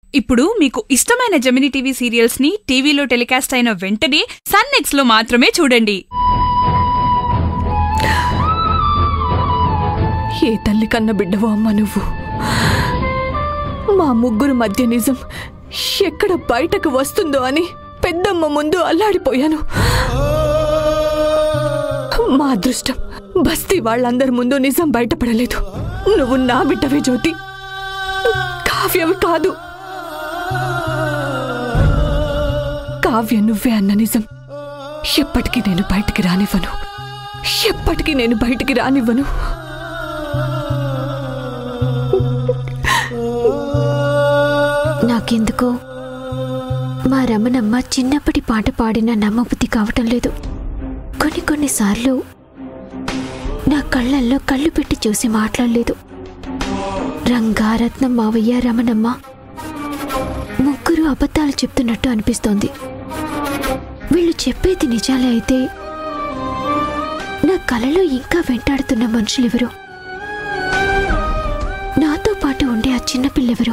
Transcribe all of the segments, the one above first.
ఇప్పుడు మీకు ఇష్టమైన జెమినీ టీవీ సీరియల్స్ ని టీవీలో టెలికాస్ట్ అయిన వెంటనే సన్ నెక్స్ట్ లో మాత్రమే చూడండి. ఏ తల్లి కన్న బిడ్డవో అమ్మ నువ్వు. మా ముగ్గురు మధ్య నిజం ఎక్కడ బయటకు వస్తుందో అని పెద్దమ్మ ముందు అల్లాడిపోయాను. మా అదృష్టం బస్తీ వాళ్ళందరి ముందు నిజం బయటపడలేదు. నువ్వు నా బిడ్డవే జ్యోతి, కావ్యవి కాదు. కావ్య నువ్వే అన్న నిజం ఎప్పటికీ నేను బయటికి రానివ్వను, ఎప్పటికీ నేను బయటికి రానివ్వను. నాకెందుకో మా రమణమ్మ చిన్నప్పటి పాట పాడిన నమ్మబుద్ధి కావటం లేదు. కొన్నిసార్లు నా కళ్ళల్లో కళ్ళు పెట్టి చూసి మాట్లాడలేదు. రంగారత్నం, మావయ్య, రమణమ్మ ముగ్గురు అబద్ధాలు చెప్తున్నట్టు అనిపిస్తోంది. వీళ్ళు చెప్పేది నిజాలే అయితే నా కలలో ఇంకా వెంటాడుతున్న మనుషులెవరో, నాతో పాటు ఉండే ఆ చిన్నపిల్లెవరో.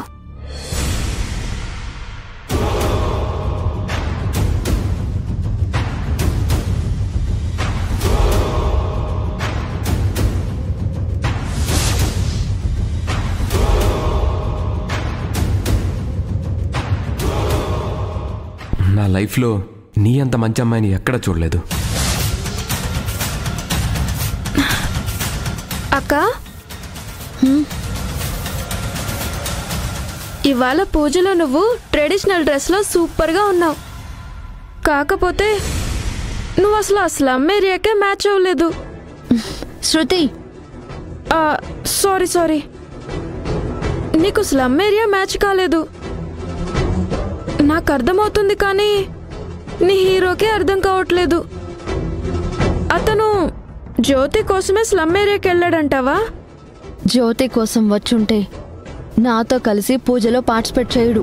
నా లైఫ్లో నీ అంత మంచి అమ్మాయిని ఎక్కడ చూడలేదు. అక్క, ఇవాళ పూజలో నువ్వు ట్రెడిషనల్ డ్రెస్లో సూపర్గా ఉన్నావు. కాకపోతే నువ్వు అసలు ఆ స్లమ్ ఏరియాకే మ్యాచ్ అవ్వలేదు. శృతి, సారీ, నీకు స్లమ్ ఏరియా మ్యాచ్ కాలేదు. నాకు అర్థమవుతుంది, కానీ నీ హీరోకే అర్థం కావట్లేదు. అతను జ్యోతి కోసమే స్లమ్ ఏరియాకి వెళ్ళాడంటావా? జ్యోతి కోసం వచ్చుంటే నాతో కలిసి పూజలో పార్టిసిపేట్ చేయడు.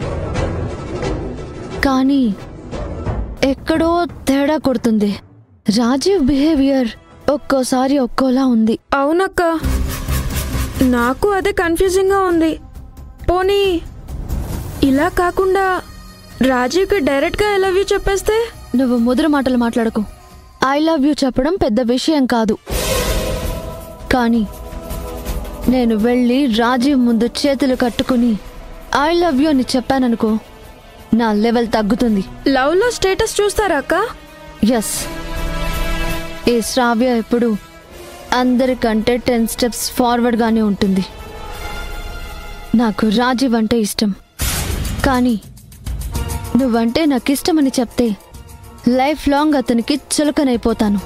కానీ ఎక్కడో తేడా కొడుతుంది. రాజీవ్ బిహేవియర్ ఒక్కోసారి ఒక్కోలా ఉంది. అవునక్క, నాకు అదే కన్ఫ్యూజింగ్గా ఉంది. పోనీ ఇలా కాకుండా రాజీవ్కి డైరెక్ట్గా ఐ లవ్ యూ చెప్పేస్తే? నువ్వు ముదురు మాటలు మాట్లాడకు. ఐ లవ్ యూ చెప్పడం పెద్ద విషయం కాదు. కానీ నేను వెళ్ళి రాజీవ్ ముందు చేతులు కట్టుకుని ఐ లవ్ యూ అని చెప్పాననుకో, నా లెవెల్ తగ్గుతుంది. లవ్లో స్టేటస్ చూస్తారా అక్క? ఎస్. ఈ శ్రావ్య ఎప్పుడు అందరికంటే 10 స్టెప్స్ ఫార్వర్డ్గానే ఉంటుంది. నాకు రాజీవ్ అంటే ఇష్టం, కానీ నువ్వంటే నాకు ఇష్టమని చెప్తే లైఫ్ లాంగ్ అతనికి చులకనైపోతాను.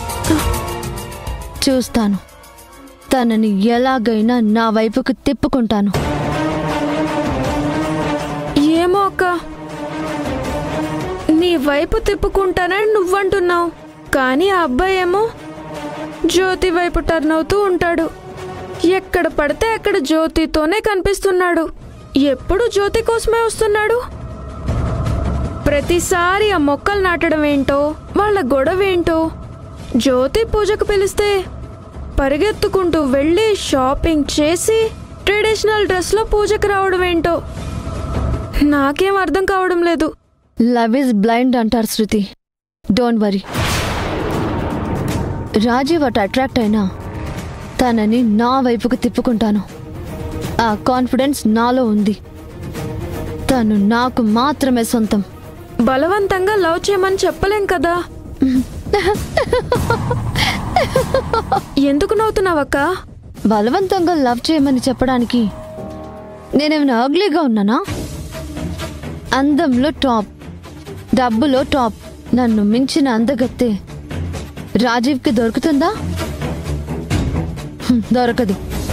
చూస్తాను, తనని ఎలాగైనా నా వైపుకు తిప్పుకుంటాను. ఏమో అక్క, నీ వైపు తిప్పుకుంటానని నువ్వంటున్నావు, కానీ ఆ అబ్బాయి ఏమో జ్యోతి వైపు టర్న్ అవుతూ ఉంటాడు. ఎక్కడ పడితే అక్కడ జ్యోతితోనే కనిపిస్తున్నాడు. ఎప్పుడు జ్యోతి కోసమే వస్తున్నాడు. ప్రతిసారి ఆ మొక్కలు నాటడం ఏంటో, వాళ్ళ గొడవ ఏంటో. జ్యోతి పూజకు పిలిస్తే పరిగెత్తుకుంటూ వెళ్ళి షాపింగ్ చేసి ట్రెడిషనల్ డ్రెస్లో పూజకు రావడం ఏంటో నాకేం అర్థం కావడం లేదు. లవ్ ఇస్ బ్లైండ్ అంటారు శృతి. Don't worry. రాజీవ్ అటు అట్రాక్ట్ అయినా తనని నా వైపుకు తిప్పుకుంటాను. ఆ కాన్ఫిడెన్స్ నాలో ఉంది. తను నాకు మాత్రమే సొంతం. బలవంతంగా లవ్ చేయమని చెప్పలేం కదా. ఎందుకు నవ్వుతున్నావక్క? బలవంతంగా లవ్ చేయమని చెప్పడానికి నేనేమైనా అగ్లీగా ఉన్నానా? అందంలో టాప్, డబ్బులో టాప్, నన్ను మించిన అందగత్తే రాజీవ్కి దొరుకుతుందా? దొరకదు.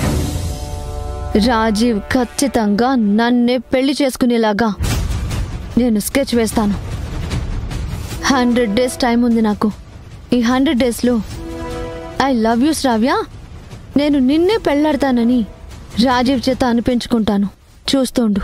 రాజీవ్ ఖచ్చితంగా నన్నే పెళ్లి చేసుకునేలాగా నేను స్కెచ్ వేస్తాను. 100 డేస్ టైం ఉంది నాకు. ఈ 100 డేస్లో ఐ లవ్ యూ శ్రావ్య, నేను నిన్నే పెళ్లాడతానని రాజీవ్ చేత అనిపించుకుంటాను. చూస్తుండు.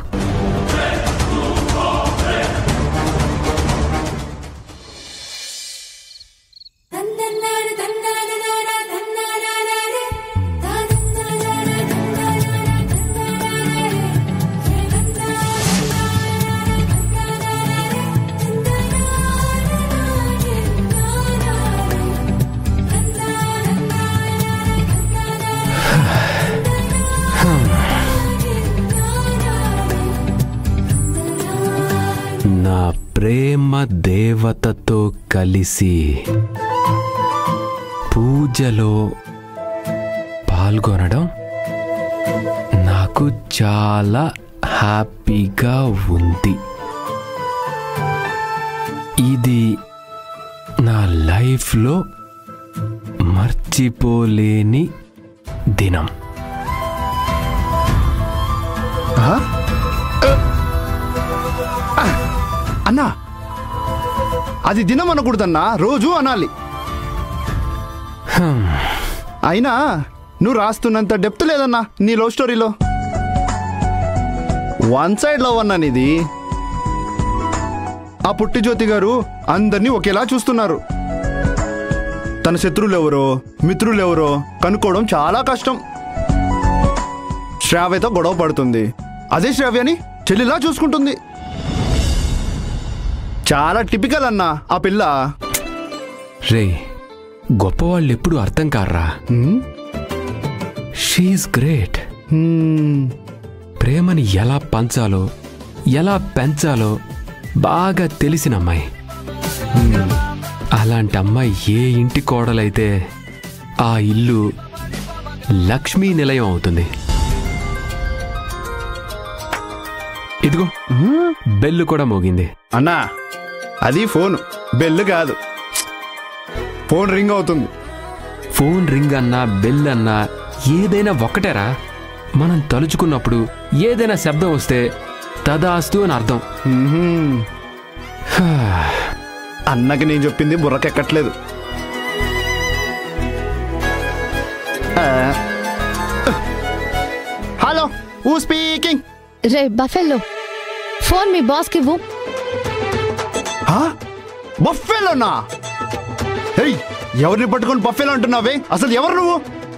నా ప్రేమ దేవతతో కలిసి పూజలో పాల్గొనడం నాకు చాలా హ్యాపీగా ఉంది. ఇది నా లైఫ్లో మర్చిపోలేని దినం. అన్నా, అది దినం అనకూడదన్నా, రోజు అనాలి. అయినా నువ్వు రాస్తున్నంత డెప్త్ లేదన్నా నీ లవ్ స్టోరీలో. వన్ సైడ్ లవ్ అన్నా నీది. ఆ పుట్టి జ్యోతి గారు అందరినీ ఒకేలా చూస్తున్నారు. తన శత్రువులు ఎవరో మిత్రులు ఎవరో కనుక్కోవడం చాలా కష్టం. శ్రావ్యతో గొడవ పడుతుంది, అదే శ్రావ్యని చెల్లిలా చూసుకుంటుంది. చాలా టిపికల్ అన్నా ఆ పిల్ల. రే, గొప్పవాళ్ళు ఎప్పుడు అర్థం కారా. She's great. ప్రేమని ఎలా పంచాలో ఎలా పెంచాలో బాగా తెలిసిన అమ్మాయి. అలాంటి అమ్మాయి ఏ ఇంటి కోడలైతే ఆ ఇల్లు లక్ష్మీ నిలయం అవుతుంది. ఇదిగో బెల్లు కూడా మోగింది. అన్నా, అది ఫోన్, బెల్ కాదు. ఫోన్ రింగ్ అవుతుంది. ఫోన్ రింగ్ అన్నా బెల్ అన్నా ఏదైనా ఒక్కటేరా. మనం తలుచుకున్నప్పుడు ఏదైనా శబ్దం వస్తే తదాస్తు అని అర్థం. అన్నకి నేను చెప్పింది బుర్రకెక్కట్లేదు. Hello, who speaking? రే బఫెల్లో, ఫోన్ మీ బాస్కి ఇవ్వు. బఫెలోనా? ఎవరిని పట్టుకొని బఫెలో అంటున్నావే? అసలు ఎవరు నువ్వు?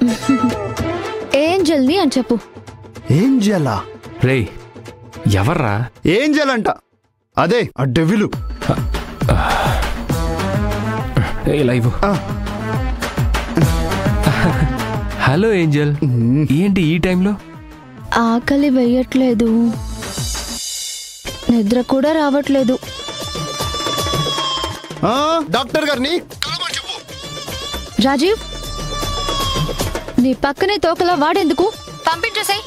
ఏంజల్ని అని చెప్పు. ఏంజలా? రే, ఎవర్రా? ఏంజల్ అంట, అదే ఆ డెవిలు. లైవ్. హలో ఏంజల్, ఏంటి ఈ టైంలో? ఆకలి వేయట్లేదు, నిద్ర కూడా రావట్లేదు. డాక్టర్ గారిని రాజీవ్, నీ పక్కనే తోకలా వాడేందుకు? పంపించేసాయి.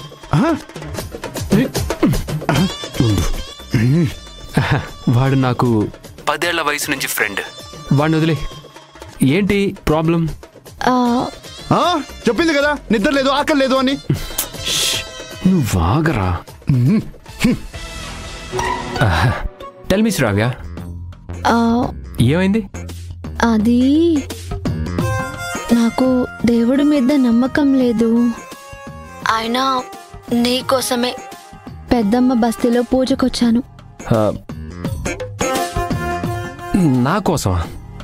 వాడు నాకు 10 ఏళ్ల వయసు నుంచి ఫ్రెండ్. వాడిని వదిలే. ఏంటి ప్రాబ్లం? చెప్పింది కదా నిద్ర లేదు ఆకలి లేదు అని. నువ్వు ఆగరా. టెల్ మీ శ్రావ్య, ఏమైంది? అది నాకు దేవుడి మీద నమ్మకం లేదు. అయినా నీకోసమే పెద్దమ్మ బస్తీలో పూజకొచ్చాను. నా కోసమా?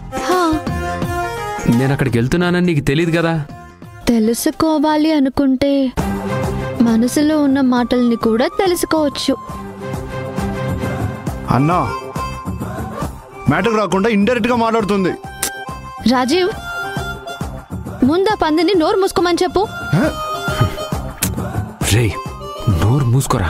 నేను అక్కడికి వెళ్తున్నానని నీకు తెలియదు కదా. తెలుసుకోవాలి అనుకుంటే మనసులో ఉన్న మాటల్ని కూడా తెలుసుకోవచ్చు. అన్నా, మ్యాటర్ రాకుండా ఇండైరెక్ట్ గా మాట్లాడుతుంది. రాజీవ్, ముందా పందిని నోరు మూసుకోమని చెప్పు. రే, నోరు మూసుకోరా.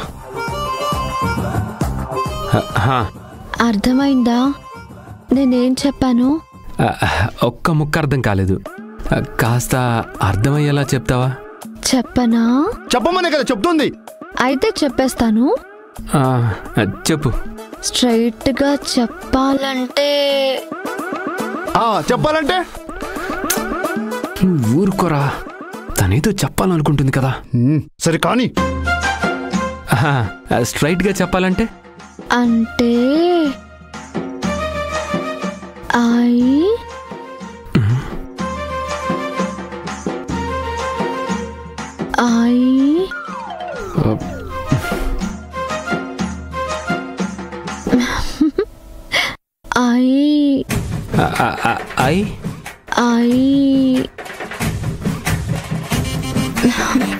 అర్థమైందా నేనేం చెప్పాను? ఒక్క ముక్క అర్థం కాలేదు. కాస్త అర్థమయ్యేలా చెప్తావా? చెప్పనా? చెప్పమనే కదా చెప్తుంది. అయితే చెప్పేస్తాను. చెప్పు. స్ట్రైట్ గా చెప్పాలంటే చెప్పాలంటే ఊరుకోరా, తనేదో చెప్పాలనుకుంటుంది కదా. సరే కానీ స్ట్రైట్ గా చెప్పాలంటే అంటే I